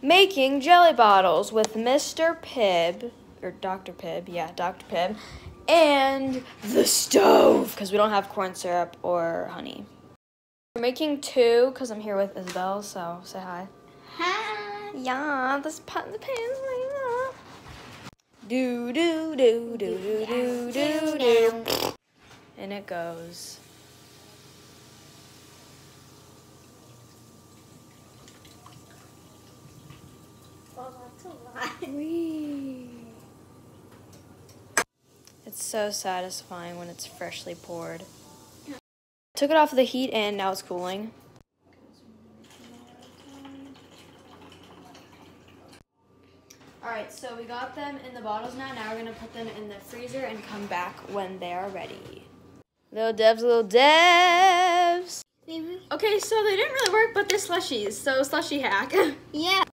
making jelly bottles with Mr. Pibb, or Dr. Pibb, yeah, Dr. Pibb, and the stove, because we don't have corn syrup or honey. We're making 2, because I'm here with Isabel, so say hi. Hi. Yeah, this pot in the pan is right up. Do, do, do, do, do, do, do, do. And it goes. Well, that's a lot. Wee. It's so satisfying when it's freshly poured. Took it off the heat and now it's cooling. Alright, so we got them in the bottles now. Now we're going to put them in the freezer and come back when they are ready. Little devs, little devs. Okay, so they didn't really work, but they're slushies. So slushie hack. Yeah.